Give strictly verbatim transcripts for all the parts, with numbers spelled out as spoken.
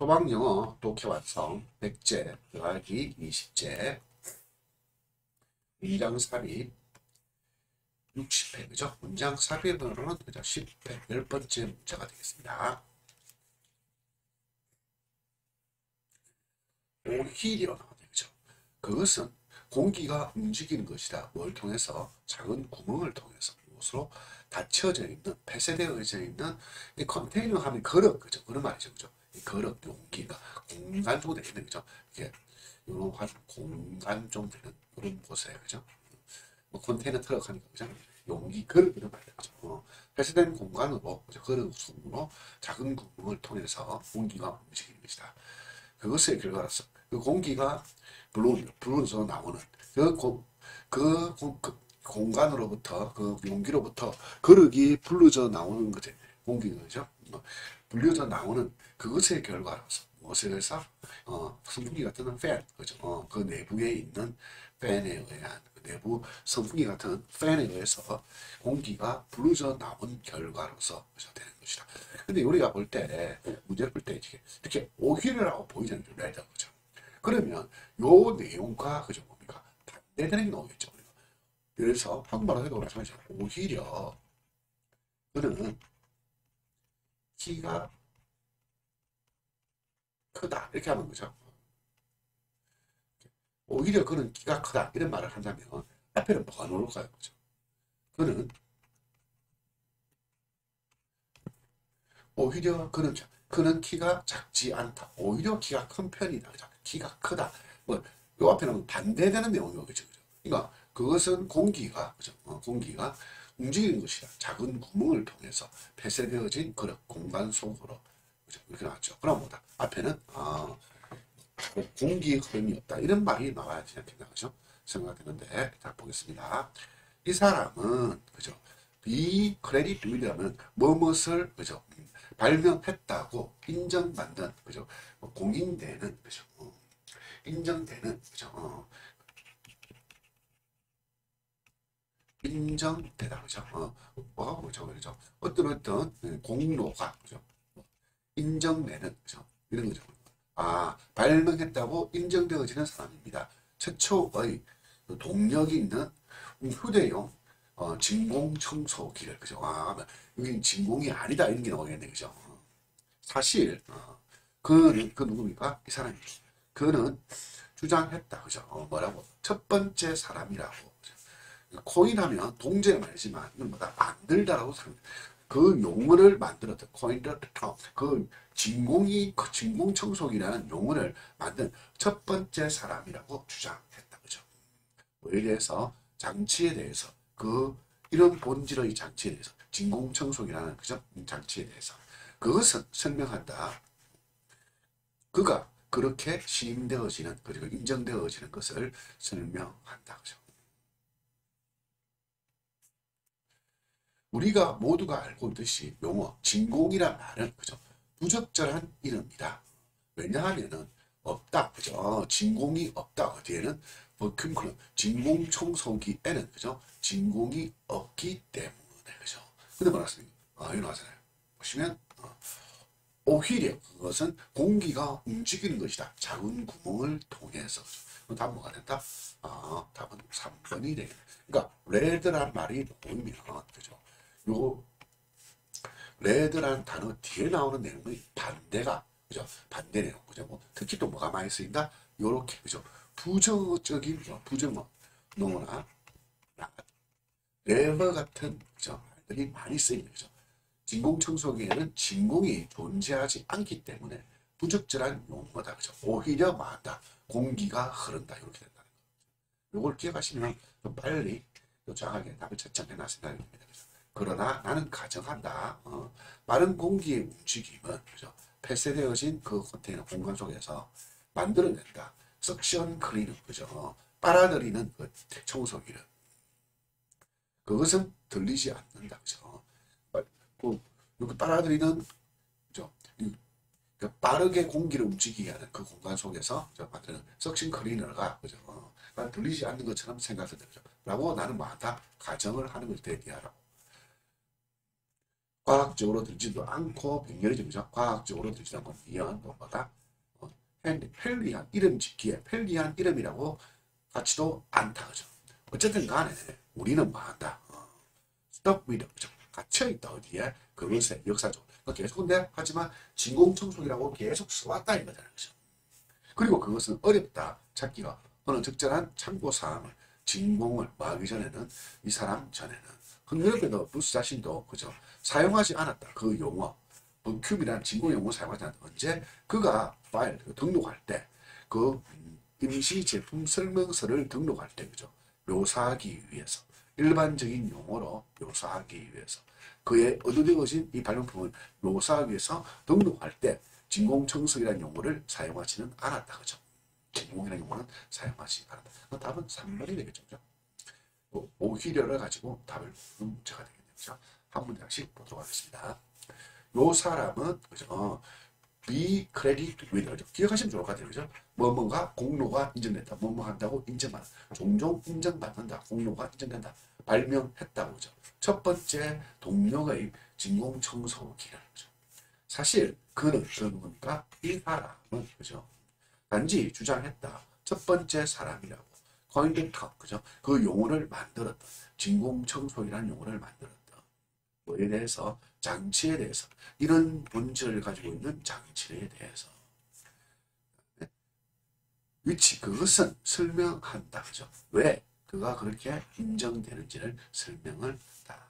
소방영어 독해 완성 백제 더하기 이십제 문장 삽입 육십회 그죠? 문장 삽입으로는 그죠? 십회 열 번째 문제가 되겠습니다. 오히려 그죠? 그것은 공기가 움직이는 것이다. 뭘 통해서? 작은 구멍을 통해서 무엇으로 닫혀져 있는 폐쇄되어져 있는 이 컨테이너 하면 그릇 그죠? 그런 말이죠, 그죠? 이 그릇 용기가 공간 정도 되는 거죠. 이게 이런 아주 공간 정도 되는 그런 곳에 그죠? 뭐 컨테이너 트럭 하니까 그죠? 용기 그릇 이런 말이죠. 그죠? 어, 폐쇄된 공간으로 그죠? 그릇 속으로 작은 구멍을 통해서 공기가 움직이는 것이다. 그것의 결과로서 그 공기가 불로 불어서 나오는 그, 고, 그, 고, 그 공간으로부터 그 용기로부터 그릇이 불러져 나오는 것이 공기죠. 뭐, 불려져 나오는 그것의 결과로서 무엇에서 어, 선풍기 같은 팬 그죠. 어, 그 내부에 있는 팬에 의한 그 내부 선풍기 같은 팬에 의해서 공기가 불러져 나온 결과로서 그죠, 되는 것이다. 근데 우리가 볼 때 문제를 볼 때 이렇게 오히려라고 보이잖아요. 레더 그죠. 그러면 요 내용과 그죠 뭡니까 반대되는 게 나오겠죠. 그래서 한국말로 해도 마찬가지죠. 오히려 그는 키가 크다 이렇게 하는 거죠. 오히려 그는 키가 크다 이런 말을 한다면 앞에는 뭐가 나올까요? 그죠? 그는 오히려 그는 그는 키가 작지 않다. 오히려 키가 큰 편이다. 그죠? 키가 크다. 뭐 요 앞에는 반대되는 내용이 오겠죠. 그죠? 그러니까 그것은 공기가 그죠? 어, 공기가 움직이는 것이다. 작은 구멍을 통해서 폐쇄되어진 그런 공간 속으로 그죠? 이렇게 나왔죠. 그럼 뭐다? 앞에는 아, 공기 흐름이 없다. 이런 말이 나와야 되지 않겠나 그죠? 생각되는데 자 보겠습니다. 이 사람은 그죠? 이 크레딧 윌리엄은 무엇을 그죠? 발명했다고 인정받는 그죠? 공인되는 그죠? 어, 인정되는 그죠? 어, 인정되다 그죠? 어, 뭐가 뭐죠? 그죠? 어떤 어떤 공로가 그죠? 인정되는 그죠? 이런 거죠. 아 발명했다고 인정되어지는 사람입니다. 최초의 동력이 있는 휴대용 어, 진공 청소기를 그죠? 아 여기 진공이 아니다 이런 게 나오겠네 그죠? 어, 사실 어, 그는 그 누굽니까? 이 사람이 그는 주장했다 그죠? 어, 뭐라고? 첫 번째 사람이라고 그죠? 코인하면 동제는 말이지만 이건 뭐다 만들다라고 생각합니다. 그 용어를 만들었던 코인더 터 그 진공이 그 진공 청소기라는 용어를 만든 첫 번째 사람이라고 주장했다 그죠? 뭐에 대해서 장치에 대해서 그 이런 본질의 장치에 대해서 진공 청소기라는 그죠? 장치에 대해서 그것은 설명한다. 그가 그렇게 시임되어지는 그리고 인정되어지는 것을 설명한다 그죠? 우리가 모두가 알고 있듯이 용어 진공이란 말은 그죠 부적절한 이름이다. 왜냐하면은 없다 그죠 진공이 없다 어디에는 버큐클 진공 청소기에는 그죠 진공이 없기 때문에 그죠. 근데 뭐라습니까? 아 여기 나왔잖아요. 보시면 어, 오히려 그것은 공기가 움직이는 것이다. 작은 구멍을 통해서 그죠. 답은 뭐가 된다? 아 답은 삼 번이 되겠네. 그러니까 레드란 말이 보이면 그죠. 요 레드라는 단어 뒤에 나오는 내용의 반대가 그죠 반대 내용 그죠 뭐 특히 또 뭐가 많이 쓰인다 요렇게 그죠 부정적인 부정어 노나 레버 같은 그죠 말들이 많이 쓰이는 거죠. 진공 청소기에는 진공이 존재하지 않기 때문에 부적절한 용어다 그죠. 오히려 많다 공기가 흐른다 이렇게 된다는 거. 요걸 기억하시면 좀 빨리 또 정확하게 답을 채점해 놨을 생각입니다. 그죠? 그러나 나는 가정한다. 어, 빠른 공기의 움직임은 그죠? 폐쇄되어진 그 컨테이너 공간 속에서 만들어낸다. 석션 클리너 그죠? 어, 빨아들이는 그 청소기를 그것은 들리지 않는다. 그죠? 그, 이렇게 빨아들이는 그죠? 그러니까 빠르게 공기를 움직이게 하는 그 공간 속에서 만드는 석션 클리너가 그죠? 어, 들리지 않는 것처럼 생각을 되죠. 라고 나는 뭐한다? 가정을 하는 것에 대하라고. 과학적으로 들지도 않고 병렬이죠. 그죠? 과학적으로 들지도 않고 미연 무엇보다 어, 편리한 이름 짓기에 편리한 이름이라고 같지도 않다. 그죠? 어쨌든 간에 우리는 뭐 한다. 어, stuck with 그죠? 갇혀있다. 어디에? 그것에 역사적으로. 계속 근데 하지만 진공청소기라고 계속 써왔다 이거잖아요. 그죠? 그리고 그것은 어렵다 찾기가 어느 적절한 참고사항을 진공을 뭐 하기 전에는 이 사람 전에는 흥미롭게도 부스 자신도 그죠 사용하지 않았다 그 용어 버큐비라는 진공 용어 사용하지 않았다 언제 그가 파일 등록할 때 그 임시 제품 설명서를 등록할 때 그죠 묘사하기 위해서 일반적인 용어로 묘사하기 위해서 그의 얻어되어진 이 발명품을 묘사하기 위해서 등록할 때 진공청소기라는 용어를 사용하지는 않았다. 그죠? 진공이라는 용어는 사용하지 않았다. 그 답은 삼 번이 되겠죠. 그죠? 오히려를 가지고 답을 문제가 되겠네요. 그죠? 한 문장씩 보도록 하겠습니다. 요 사람은 그죠? be credited with 그죠? 기억하시면 좋을 것 같아요. 그죠? 뭐뭐가 공로가 인정된다. 뭐뭐 한다고 인정받는다. 종종 인정받는다. 공로가 인정된다. 발명했다고 그죠? 첫 번째 동력의 진공청소기를 그죠? 사실 그는 그러니까 이 사람은 그죠? 단지 주장했다. 첫 번째 사람이라고. coined 그죠? 그 용어를 만들었다. 진공청소기라는 용어를 만들었다. 뭐에 대해서? 장치에 대해서. 이런 본질을 가지고 있는 장치에 대해서. 위치 그것은 설명한다. 그죠? 왜 그가 그렇게 인정되는지를 설명을 한다.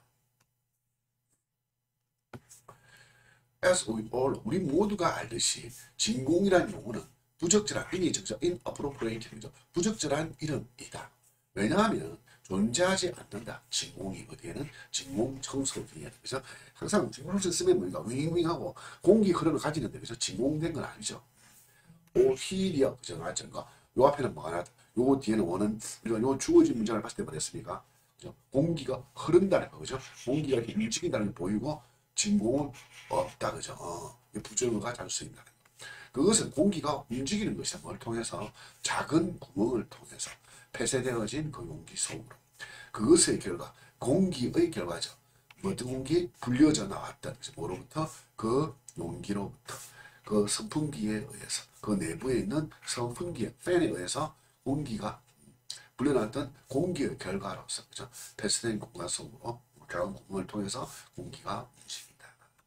As we all, 우리 모두가 알듯이 진공이란 용어는 부적절한, 인의적죠, inappropriate, 부적절한 이름이다. 왜냐하면 존재하지 않는다. 진공이 어디에는 진공청소기에. 그래서 항상 진공청소 쓰면 뭔가 윙윙하고 공기 흐름을 가지는데 그래서 진공된 건 아니죠. 오히려 그죠? 맞죠? 요 앞에는 뭐가 나왔다. 요 뒤에는 원은 우리가 요 주어진 문장을 봤을 때 말했습니까? 그죠? 공기가 흐른다는 거 그죠? 공기가 움직인다는 게 보이고 진공은 없다 그죠? 어, 부정어가 잘 쓰인다는 거. 그것은 공기가 움직이는 것이다. 뭘 통해서? 작은 구멍을 통해서 폐쇄되어진 그 용기 속으로. 그것의 결과, 공기의 결과죠. 어떤 공기? 불려져 나왔던 뭐로부터? 그 용기로부터. 그 선풍기에 의해서 그 내부에 있는 선풍기에 팬에 의해서 공기가 불려나왔던 공기의 결과로서 그죠? 폐쇄된 공간 속으로 작은 구멍을 통해서 공기가 움직인다.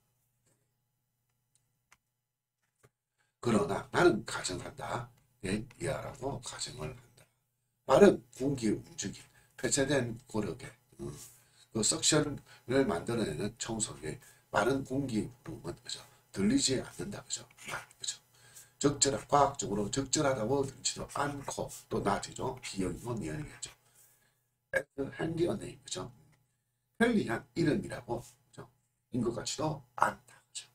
그러나 나는 가정한다. 이하라고 가정을 한다. 빠른 공기의 움직임, 폐쇄된 고력에 음, 그 석션을 만들어내는 청소기의 빠른 공기 흐름은 그죠? 들리지 않는다. 그죠? 그죠? 적절한, 과학적으로 적절하다고 들지도 않고 또 나지죠. 기억이고 니은이겠죠. handy a name, 그죠? 편리한 이름이라고, 그죠? 인 것 같지도 않다. 그죠?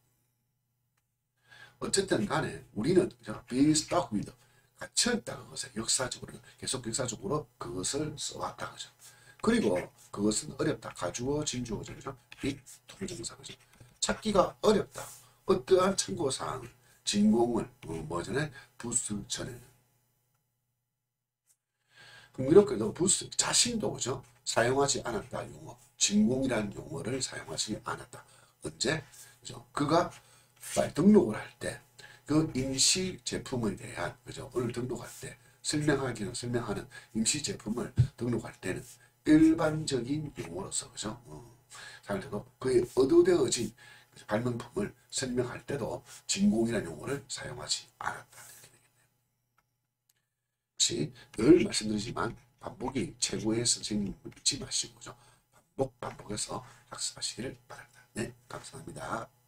어쨌든 간에 우리는, 그죠? be stuck with, 갇혀있다. 그것에 역사적으로, 계속 역사적으로 그것을 써왔다. 그죠? 그리고 그것은 어렵다. 가주어, 진주어죠. 그죠? 이 동정사, 그죠? 찾기가 어렵다. 어떠한 참고사항, 진공을 뭐 전에 부스 전에는 흥미롭게도 부스 자신도 그죠 사용하지 않았다 용어 진공이라는 용어를 사용하지 않았다 언제 그죠 그가 등록을 할 때 그 임시 제품에 대한 그죠 오늘 등록할 때 설명하기는 설명하는 임시 제품을 등록할 때는 일반적인 용어로서 그죠 어, 사용되고 그의 의도되어진 발명품을 설명할 때도 진공이라는 용어를 사용하지 않았다. 혹시 늘 말씀드리지만 반복이 최고의 선생님을 잊지 마시고 반복 반복해서 학습하시기를 바랍니다. 네, 감사합니다.